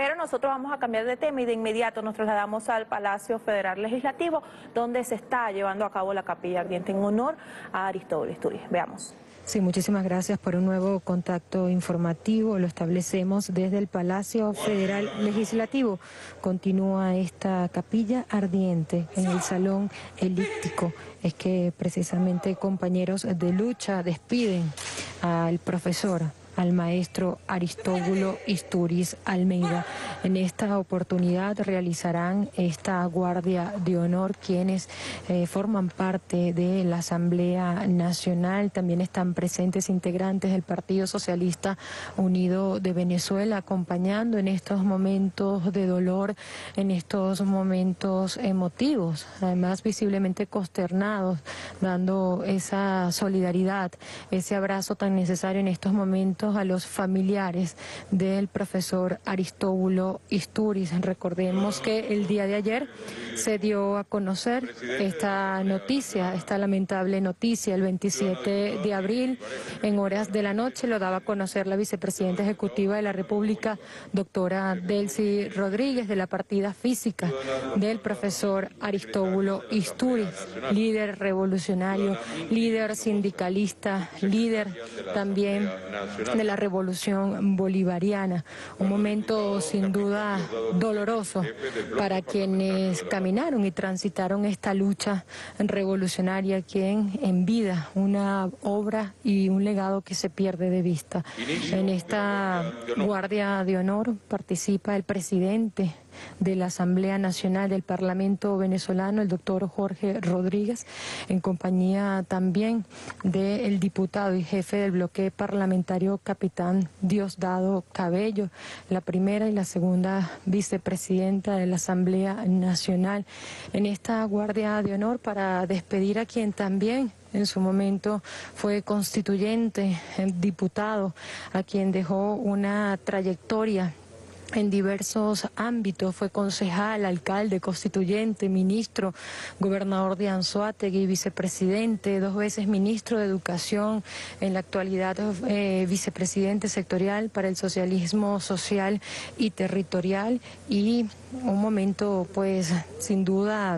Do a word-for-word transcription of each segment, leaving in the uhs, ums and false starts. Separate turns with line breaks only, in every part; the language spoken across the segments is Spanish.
Pero nosotros vamos a cambiar de tema y de inmediato nos trasladamos al Palacio Federal Legislativo, donde se está llevando a cabo la capilla ardiente en honor a Aristóbulo Istúriz. Veamos.
Sí, muchísimas gracias por un nuevo contacto informativo. Lo establecemos desde el Palacio Federal Legislativo. Continúa esta capilla ardiente en el Salón Elíptico. Es que precisamente compañeros de lucha despiden al profesor, al maestro Aristóbulo Istúriz Almeida. En esta oportunidad realizarán esta guardia de honor quienes eh, forman parte de la Asamblea Nacional. También están presentes integrantes del Partido Socialista Unido de Venezuela, acompañando en estos momentos de dolor, en estos momentos emotivos, además visiblemente consternados, dando esa solidaridad, ese abrazo tan necesario en estos momentos a los familiares del profesor Aristóbulo Istúriz. Recordemos que el día de ayer se dio a conocer esta noticia, esta lamentable noticia, el veintisiete de abril, en horas de la noche, lo daba a conocer la vicepresidenta ejecutiva de la República, doctora Delcy Rodríguez, de la partida física del profesor Aristóbulo Istúriz, líder revolucionario, líder sindicalista, líder también de la revolución bolivariana. Un momento sin duda doloroso para quienes caminaron y transitaron esta lucha revolucionaria, quien en vida, una obra y un legado que se pierde de vista. En esta guardia de honor participa el presidente de la Asamblea Nacional del Parlamento venezolano, el doctor Jorge Rodríguez, en compañía también del diputado y jefe del bloque parlamentario, capitán Diosdado Cabello, la primera y la segunda vicepresidenta de la Asamblea Nacional, en esta guardia de honor para despedir a quien también en su momento fue constituyente, diputado, a quien dejó una trayectoria en diversos ámbitos. Fue concejal, alcalde, constituyente, ministro, gobernador de Anzoátegui, vicepresidente, dos veces ministro de Educación, en la actualidad eh, vicepresidente sectorial para el socialismo social y territorial, y un momento pues sin duda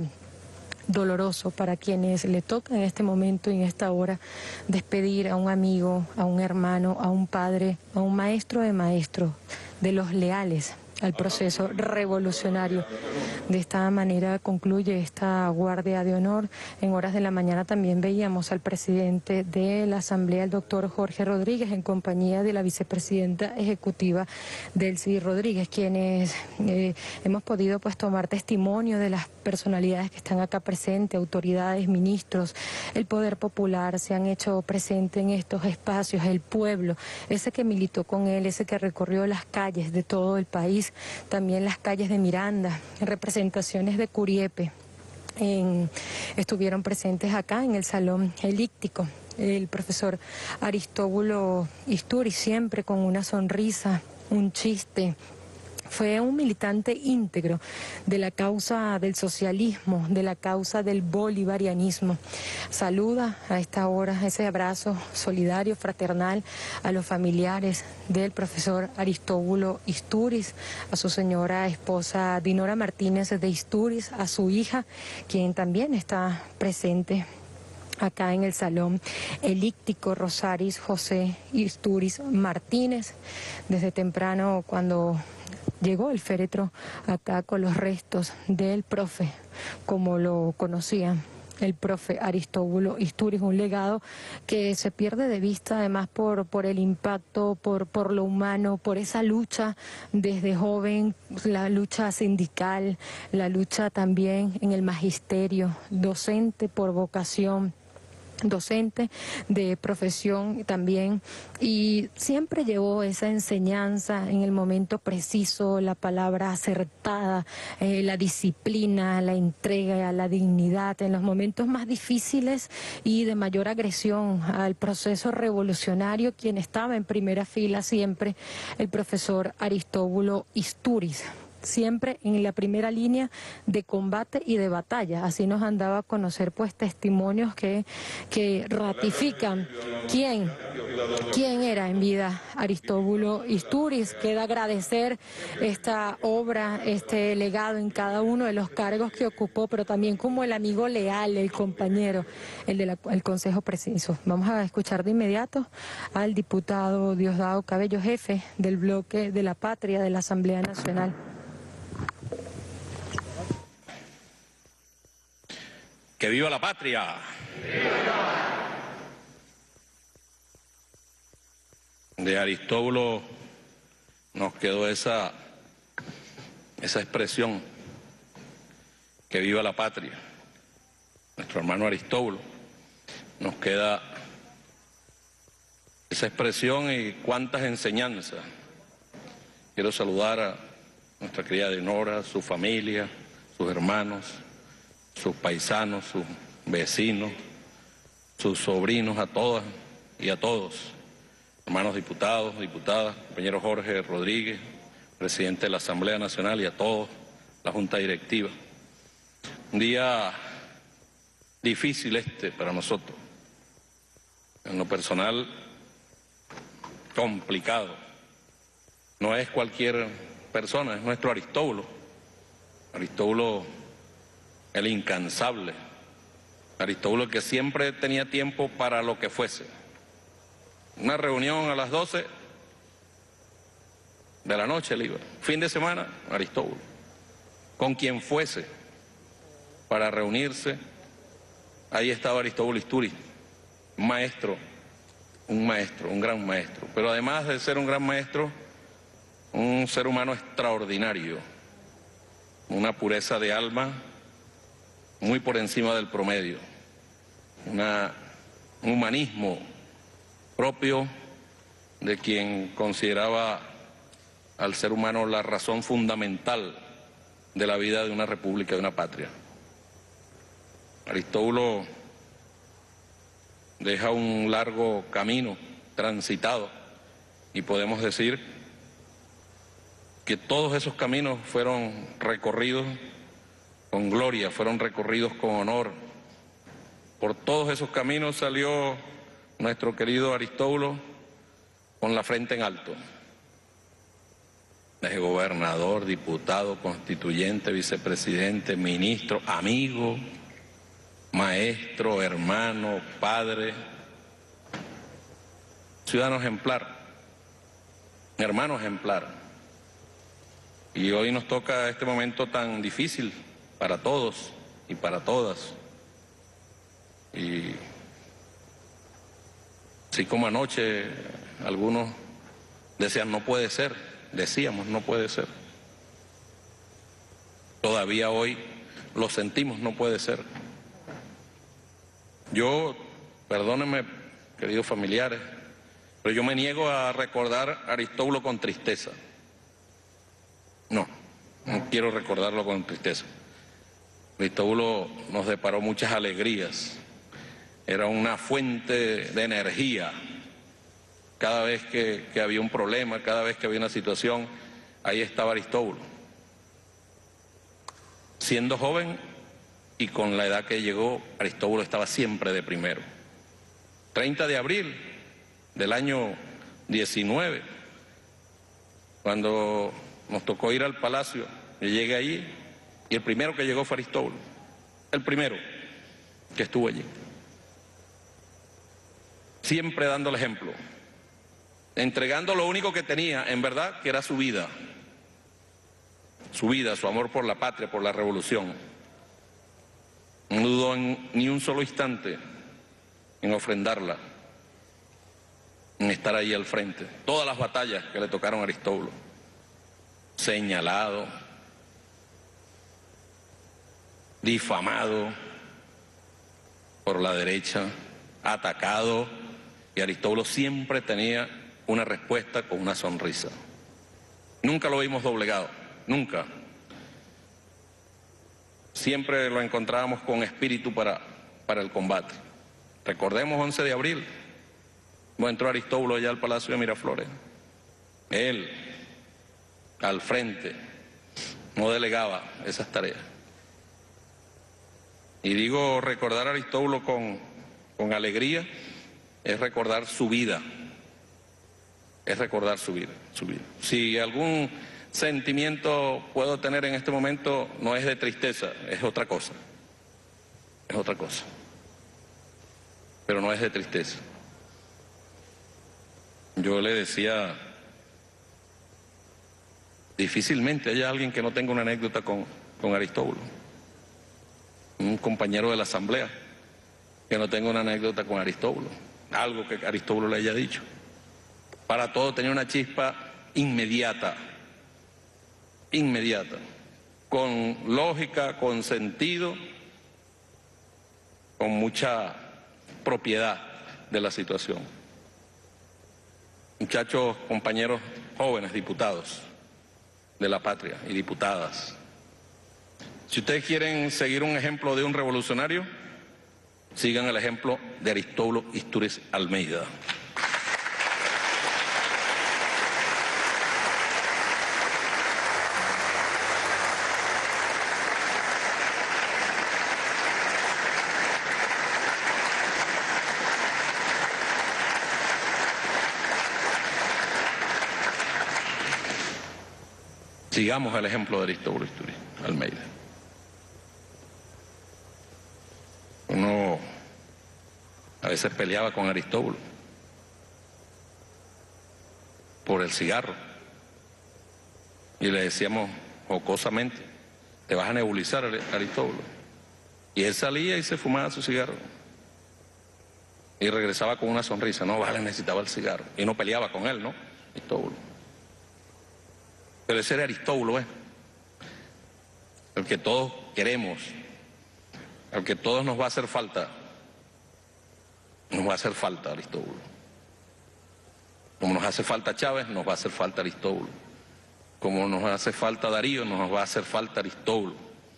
doloroso para quienes le toca en este momento y en esta hora despedir a un amigo, a un hermano, a un padre, a un maestro de maestros, de los leales al proceso revolucionario. De esta manera concluye esta guardia de honor. En horas de la mañana también veíamos al presidente de la Asamblea, el doctor Jorge Rodríguez, en compañía de la vicepresidenta ejecutiva Delcy Rodríguez, quienes eh, hemos podido pues tomar testimonio de las personalidades que están acá presentes, autoridades, ministros, el poder popular, se han hecho presente en estos espacios, el pueblo, ese que militó con él, ese que recorrió las calles de todo el país, también las calles de Miranda, representaciones de Curiepe, en, estuvieron presentes acá en el Salón Elíptico. El profesor Aristóbulo Istúriz, siempre con una sonrisa, un chiste. Fue un militante íntegro de la causa del socialismo, de la causa del bolivarianismo. Saluda a esta hora ese abrazo solidario, fraternal, a los familiares del profesor Aristóbulo Istúriz, a su señora esposa Dinora Martínez de Istúriz, a su hija, quien también está presente acá en el Salón Elíptico, Rosaris José Istúriz Martínez. Desde temprano, cuando llegó el féretro acá con los restos del profe, como lo conocían, el profe Aristóbulo Istúriz, un legado que se pierde de vista además por, por el impacto, por, por lo humano, por esa lucha desde joven, la lucha sindical, la lucha también en el magisterio, docente por vocación, docente de profesión también, y siempre llevó esa enseñanza en el momento preciso, la palabra acertada, eh, la disciplina, la entrega, la dignidad en los momentos más difíciles y de mayor agresión al proceso revolucionario. Quien estaba en primera fila siempre, el profesor Aristóbulo Istúriz. siempre en la primera línea de combate y de batalla. Así nos han dado a conocer pues testimonios que, que ratifican quién, quién era en vida Aristóbulo Istúriz. Queda agradecer esta obra, este legado en cada uno de los cargos que ocupó, pero también como el amigo leal, el compañero, el del Consejo Preciso. Vamos a escuchar de inmediato al diputado Diosdado Cabello, jefe del bloque de la Patria de la Asamblea Nacional.
¡Que viva la patria! De Aristóbulo nos quedó esa, esa expresión, que viva la patria. Nuestro hermano Aristóbulo, nos queda esa expresión y cuántas enseñanzas. Quiero saludar a nuestra querida Dinora, su familia, sus hermanos, sus paisanos, sus vecinos, sus sobrinos, a todas y a todos, hermanos diputados, diputadas, compañero Jorge Rodríguez, presidente de la Asamblea Nacional, y a todos, la Junta Directiva. Un día difícil este para nosotros, en lo personal complicado. No es cualquier persona, es nuestro Aristóbulo, Aristóbulo el incansable, Aristóbulo que siempre tenía tiempo para lo que fuese. Una reunión a las doce de la noche, le iba. Fin de semana, Aristóbulo. Con quien fuese para reunirse, ahí estaba Aristóbulo Istúriz, un maestro, un maestro, un gran maestro. Pero además de ser un gran maestro, un ser humano extraordinario, una pureza de alma muy por encima del promedio, una, un humanismo propio de quien consideraba al ser humano la razón fundamental de la vida de una república, de una patria. Aristóbulo deja un largo camino transitado y podemos decir que todos esos caminos fueron recorridos con gloria, fueron recorridos con honor. Por todos esos caminos salió nuestro querido Aristóbulo con la frente en alto. Desde gobernador, diputado, constituyente, vicepresidente, ministro, amigo, maestro, hermano, padre, ciudadano ejemplar, hermano ejemplar. Y hoy nos toca este momento tan difícil para todos y para todas. Y así como anoche algunos decían no puede ser, decíamos no puede ser. Todavía hoy lo sentimos, no puede ser. Yo, perdónenme, queridos familiares, pero yo me niego a recordar a Aristóbulo con tristeza. No, no quiero recordarlo con tristeza. Aristóbulo nos deparó muchas alegrías. Era una fuente de energía. Cada vez que, que había un problema, cada vez que había una situación, ahí estaba Aristóbulo. Siendo joven y con la edad que llegó, Aristóbulo estaba siempre de primero. treinta de abril del año diecinueve, cuando nos tocó ir al palacio, yo llegué allí y el primero que llegó fue Aristóbulo, el primero que estuvo allí. Siempre dando el ejemplo, entregando lo único que tenía, en verdad, que era su vida. Su vida, su amor por la patria, por la revolución. No dudó en, ni un solo instante en ofrendarla, en estar ahí al frente. Todas las batallas que le tocaron a Aristóbulo. Señalado, difamado por la derecha, atacado, y Aristóbulo siempre tenía una respuesta con una sonrisa. Nunca lo vimos doblegado, nunca. Siempre lo encontrábamos con espíritu para, para el combate. Recordemos once de abril, cuando entró Aristóbulo allá al Palacio de Miraflores. Él, al frente, no delegaba esas tareas. Y digo recordar a Aristóbulo con, con alegría, es recordar su vida, es recordar su vida, su vida. Si algún sentimiento puedo tener en este momento, no es de tristeza, es otra cosa, es otra cosa, pero no es de tristeza. Yo le decía, difícilmente haya alguien que no tenga una anécdota con, con Aristóbulo, un compañero de la asamblea que no tenga una anécdota con Aristóbulo, algo que Aristóbulo le haya dicho. Para todo tenía una chispa inmediata, inmediata, con lógica, con sentido, con mucha propiedad de la situación. Muchachos, compañeros jóvenes, diputados de la patria y diputadas, si ustedes quieren seguir un ejemplo de un revolucionario, sigan el ejemplo de Aristóbulo Istúriz Almeida. Sigamos el ejemplo de Aristóbulo Istúriz Almeida. Uno a veces peleaba con Aristóbulo por el cigarro y le decíamos jocosamente, te vas a nebulizar, Aristóbulo. Y él salía y se fumaba su cigarro y regresaba con una sonrisa. No, vale, necesitaba el cigarro. Y no peleaba con él, ¿no? Aristóbulo. Pero ese era Aristóbulo, ¿eh? El que todos queremos, el que todos nos va a hacer falta, nos va a hacer falta Aristóbulo. Como nos hace falta Chávez, nos va a hacer falta Aristóbulo. Como nos hace falta Darío, nos va a hacer falta Aristóbulo.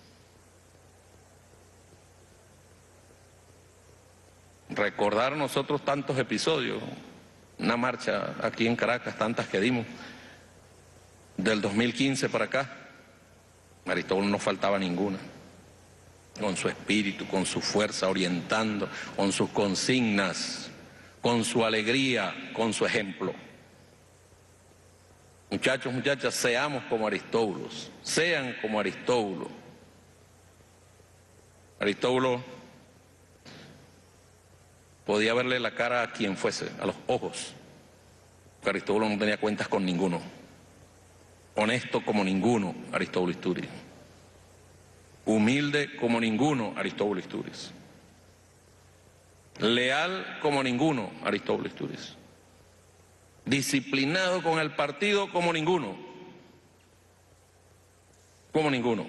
Recordar nosotros tantos episodios, una marcha aquí en Caracas, tantas que dimos, del dos mil quince para acá, Aristóbulo no faltaba ninguna, con su espíritu, con su fuerza, orientando, con sus consignas, con su alegría, con su ejemplo. Muchachos, muchachas, seamos como Aristóbulo, sean como Aristóbulo. Aristóbulo podía verle la cara a quien fuese, a los ojos, porque Aristóbulo no tenía cuentas con ninguno. Honesto como ninguno, Aristóbulo Istúriz. Humilde como ninguno, Aristóbulo Istúriz. Leal como ninguno, Aristóbulo Istúriz. Disciplinado con el partido como ninguno. Como ninguno.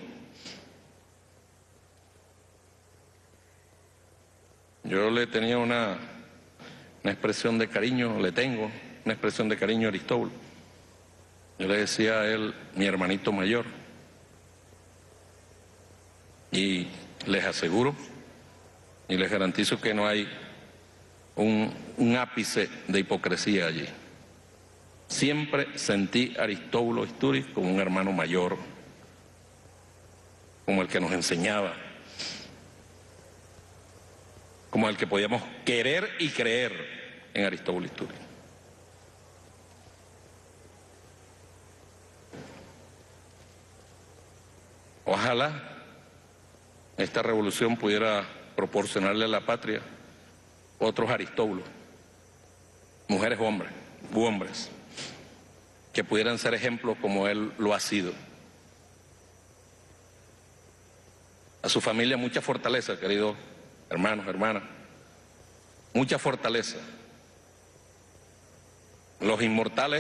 Yo le tenía una, una expresión de cariño, le tengo una expresión de cariño a Aristóbulo. Yo le decía a él, mi hermanito mayor, y les aseguro y les garantizo que no hay un, un ápice de hipocresía allí. Siempre sentí a Aristóbulo Istúriz como un hermano mayor, como el que nos enseñaba, como el que podíamos querer y creer en Aristóbulo Istúriz. Ojalá esta revolución pudiera proporcionarle a la patria otros Aristóbulos, mujeres o hombres, u hombres, que pudieran ser ejemplos como él lo ha sido. A su familia mucha fortaleza, queridos hermanos, hermanas, mucha fortaleza. Los inmortales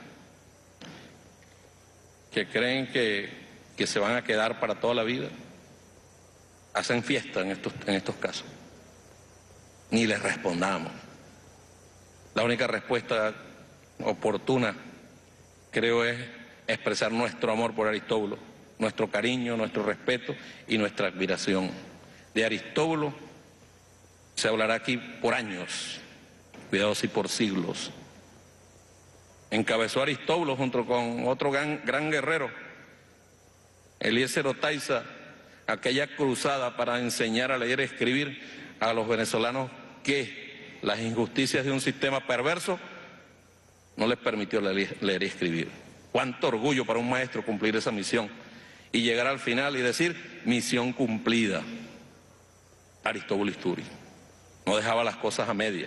que creen que que se van a quedar para toda la vida, hacen fiesta en estos, en estos casos. Ni les respondamos. La única respuesta oportuna, creo, es expresar nuestro amor por Aristóbulo, nuestro cariño, nuestro respeto y nuestra admiración. De Aristóbulo se hablará aquí por años, cuidado si por siglos. Encabezó Aristóbulo junto con otro gran, gran guerrero, Eliezer Otaiza, aquella cruzada para enseñar a leer y escribir a los venezolanos que las injusticias de un sistema perverso no les permitió leer y escribir. Cuánto orgullo para un maestro cumplir esa misión y llegar al final y decir, misión cumplida. Aristóbulo Istúriz no dejaba las cosas a medias,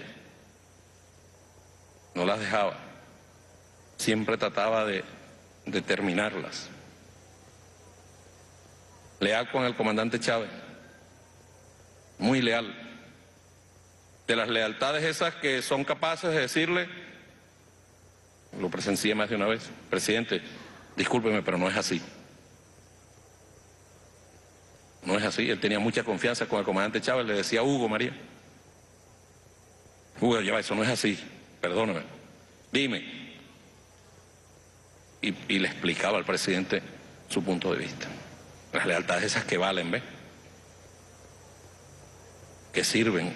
no las dejaba, siempre trataba de, de terminarlas. Leal con el comandante Chávez, muy leal, de las lealtades esas que son capaces de decirle, lo presencié más de una vez, presidente, discúlpeme, pero no es así. No es así, él tenía mucha confianza con el comandante Chávez, le decía a Hugo María, Hugo, ya va, eso no es así, perdóname, dime. Y, y le explicaba al presidente su punto de vista. Las lealtades esas que valen, ¿ves? Que sirven.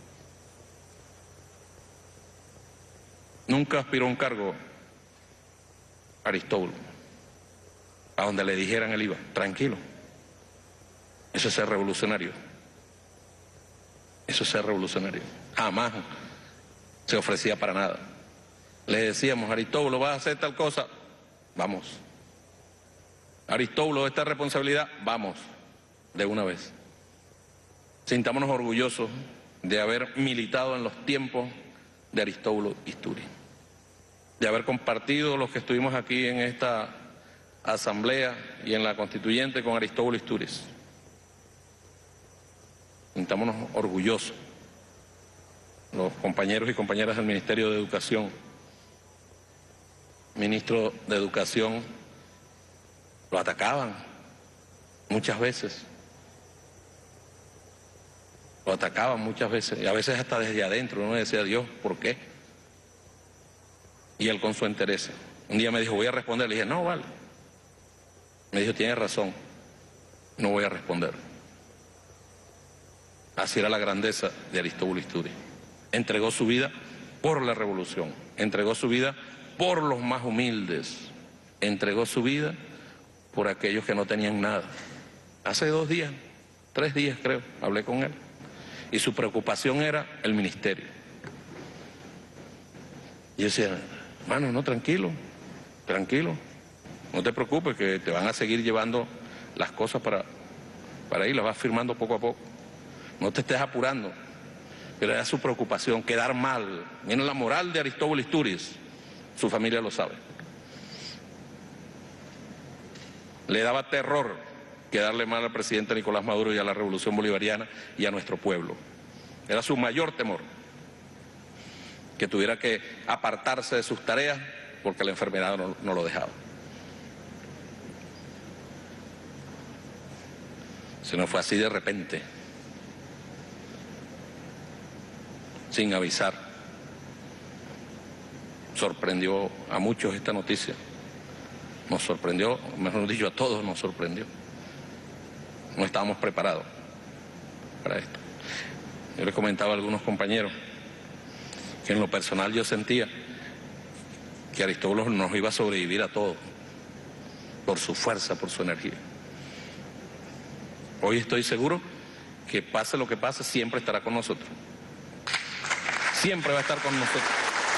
Nunca aspiró a un cargo Aristóbulo, a donde le dijeran él iba, tranquilo. Eso es ser revolucionario. Eso es ser revolucionario. Jamás se ofrecía para nada. Le decíamos, Aristóbulo, ¿vas a hacer tal cosa? Vamos. Aristóbulo, esta responsabilidad, vamos, de una vez. Sintámonos orgullosos de haber militado en los tiempos de Aristóbulo Istúriz, de haber compartido los que estuvimos aquí en esta asamblea y en la constituyente con Aristóbulo Istúriz. Sintámonos orgullosos, los compañeros y compañeras del Ministerio de Educación, ministro de Educación, lo atacaban muchas veces, lo atacaban muchas veces, y a veces hasta desde adentro, uno decía, Dios, ¿por qué? Y él con su entereza. Un día me dijo, voy a responder, le dije, no, vale. Me dijo, tienes razón, no voy a responder. Así era la grandeza de Aristóbulo Istúriz. Entregó su vida por la revolución, entregó su vida por los más humildes, entregó su vida por aquellos que no tenían nada. Hace dos días, tres días creo, hablé con él. Y su preocupación era el ministerio. Y yo decía, hermano, no, tranquilo, tranquilo. No te preocupes, que te van a seguir llevando las cosas para, para ahí, las vas firmando poco a poco. No te estés apurando. Pero era su preocupación, quedar mal. Miren la moral de Aristóbulo Istúriz, su familia lo sabe. Le daba terror quedarle mal al presidente Nicolás Maduro y a la Revolución Bolivariana y a nuestro pueblo. Era su mayor temor, que tuviera que apartarse de sus tareas porque la enfermedad no, no lo dejaba. Si no fue así de repente, sin avisar. Sorprendió a muchos esta noticia. Nos sorprendió, mejor dicho, a todos nos sorprendió. No estábamos preparados para esto. Yo les comentaba a algunos compañeros que en lo personal yo sentía que Aristóbulo nos iba a sobrevivir a todos, por su fuerza, por su energía. Hoy estoy seguro que pase lo que pase, siempre estará con nosotros. Siempre va a estar con nosotros.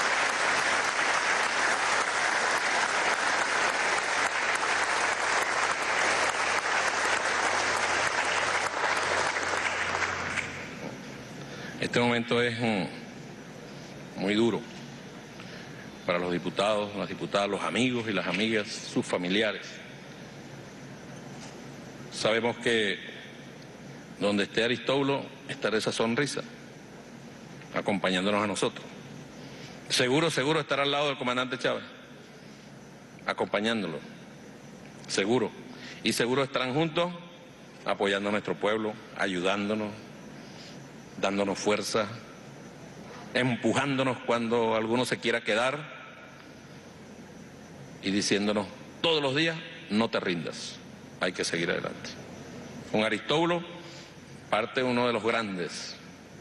Este momento es um, muy duro para los diputados, las diputadas, los amigos y las amigas, sus familiares. Sabemos que donde esté Aristóbulo estará esa sonrisa, acompañándonos a nosotros. Seguro, seguro estará al lado del comandante Chávez, acompañándolo, seguro. Y seguro estarán juntos, apoyando a nuestro pueblo, ayudándonos, dándonos fuerza, empujándonos cuando alguno se quiera quedar y diciéndonos todos los días, no te rindas, hay que seguir adelante. Con Aristóbulo parte uno de los grandes,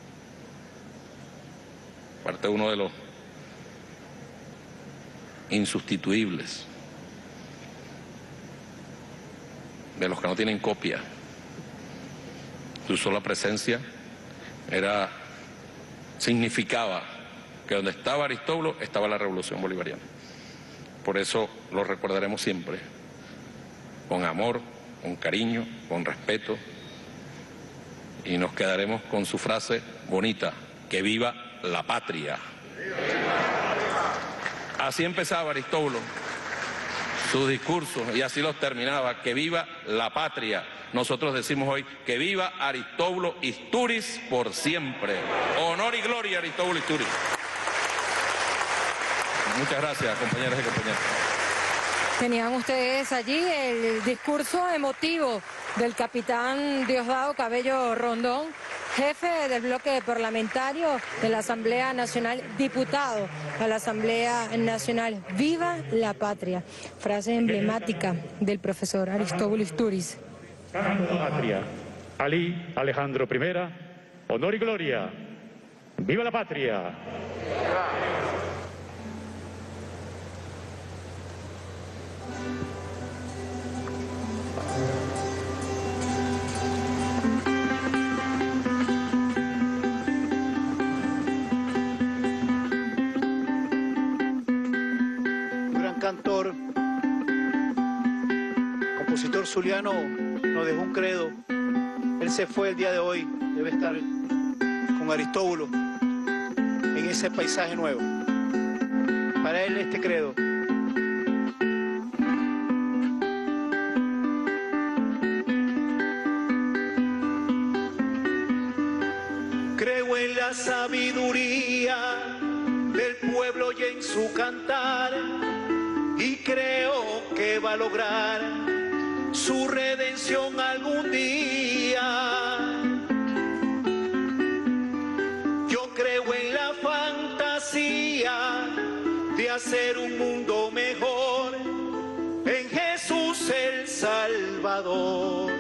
parte uno de los insustituibles de los que no tienen copia. Su sola presencia era, significaba que donde estaba Aristóbulo estaba la revolución bolivariana. Por eso lo recordaremos siempre, con amor, con cariño, con respeto, y nos quedaremos con su frase bonita: que viva la patria. Así empezaba Aristóbulo sus discursos y así los terminaba: que viva la patria. Nosotros decimos hoy: que viva Aristóbulo Istúriz por siempre. Honor y gloria a Aristóbulo Istúriz. Muchas gracias, compañeras y compañeros.
Tenían ustedes allí el discurso emotivo del capitán Diosdado Cabello Rondón, jefe del bloque parlamentario de la Asamblea Nacional, diputado a la Asamblea Nacional. ¡Viva la patria! Frase emblemática del profesor Aristóbulo Istúriz.
La patria. Ali Alejandro primera, honor y gloria. ¡Viva la patria!
Cantor, compositor zuliano, nos dejó un credo. Él se fue el día de hoy, debe estar con Aristóbulo en ese paisaje nuevo. Para él este credo: creo en la sabiduría del pueblo y en su cantar, y creo que va a lograr su redención algún día. Yo creo en la fantasía de hacer un mundo mejor, en Jesús el Salvador.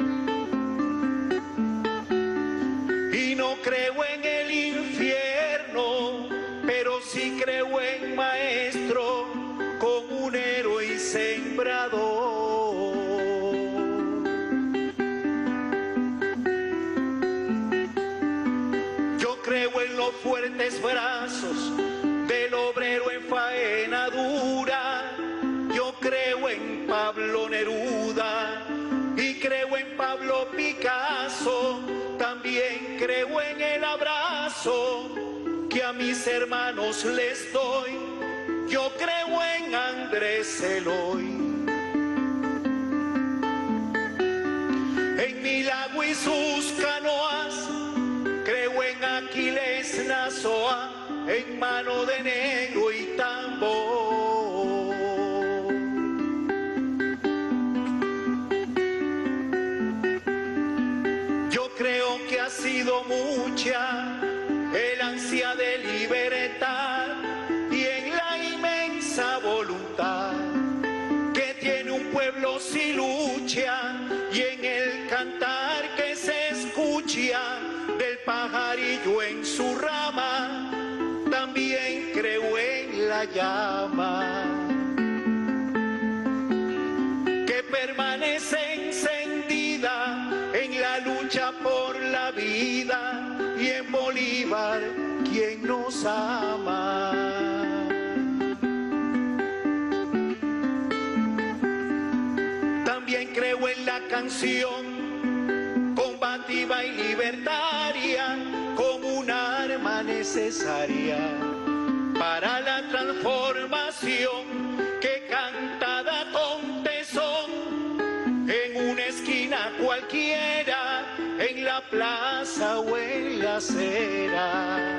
Y no creo en el infierno, pero sí creo en Maestro, como un héroe y sembrador. Yo creo en los fuertes brazos del obrero en faena dura. Yo creo en Pablo Neruda y creo en Pablo Picasso. También creo en el abrazo que a mis hermanos les doy. Yo creo en Andrés Eloy, en Milagro y sus canoas. Creo en Aquiles Nazoa, en Mano de Negro y Tambor. Yo creo que ha sido mucha el ansia de libertad y en la inmensa voluntad que tiene un pueblo si lucha, y en el cantar que se escucha del pajarillo en su rama. También creo en la llama que permanece encendida en la lucha por la vida, y en Bolívar quien nos ama. También creo en la canción combativa y libertaria como un arma necesaria para la transformación, que cantada con tesón en una esquina cualquiera, en la plaza o en la acera,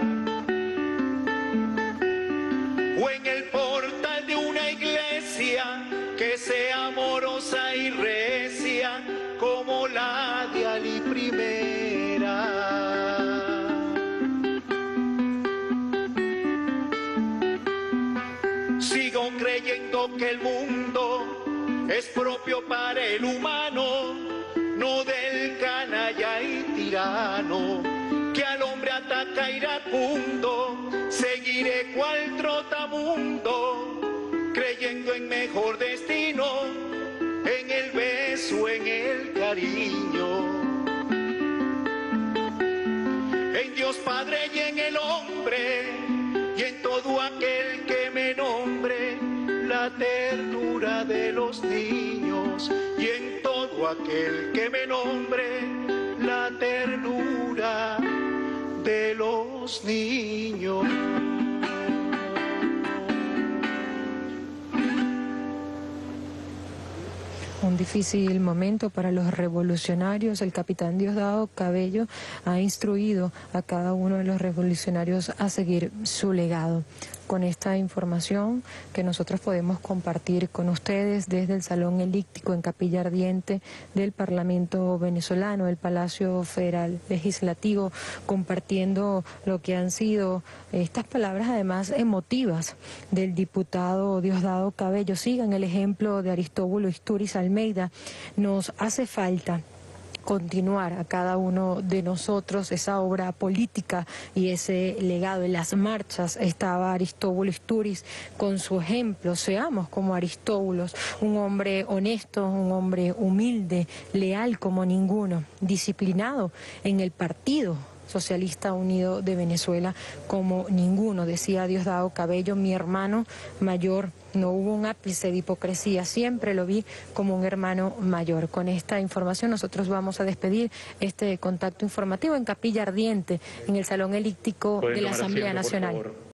o en el portal de una iglesia que sea amorosa y recia como la de Ali Primera. Sigo creyendo que el mundo es propio para el humano, no del canalla y tirano que al hombre ataca iracundo. Seguiré cual trotamundo, creyendo en mejor destino, en el beso beso en el cariño. En Dios Padre y en el hombre, y en todo aquel que me nombre, la ternura de los niños, y en todo aquel que me nombre, la ternura de los niños.
Un difícil momento para los revolucionarios. El capitán Diosdado Cabello ha instruido a cada uno de los revolucionarios a seguir su legado. Con esta información que nosotros podemos compartir con ustedes desde el Salón Elíptico en Capilla Ardiente del Parlamento venezolano, el Palacio Federal Legislativo, compartiendo lo que han sido estas palabras además emotivas del diputado Diosdado Cabello. Sigan el ejemplo de Aristóbulo Istúriz Almeida. Nos hace falta continuar a cada uno de nosotros esa obra política y ese legado. En las marchas estaba Aristóbulo Istúriz con su ejemplo. Seamos como Aristóbulos, un hombre honesto, un hombre humilde, leal como ninguno, disciplinado en el partido Socialista Unido de Venezuela como ninguno, decía Diosdado Cabello, mi hermano mayor. No hubo un ápice de hipocresía, siempre lo vi como un hermano mayor. Con esta información nosotros vamos a despedir este contacto informativo en Capilla Ardiente, en el Salón Elíptico de la Asamblea Nacional.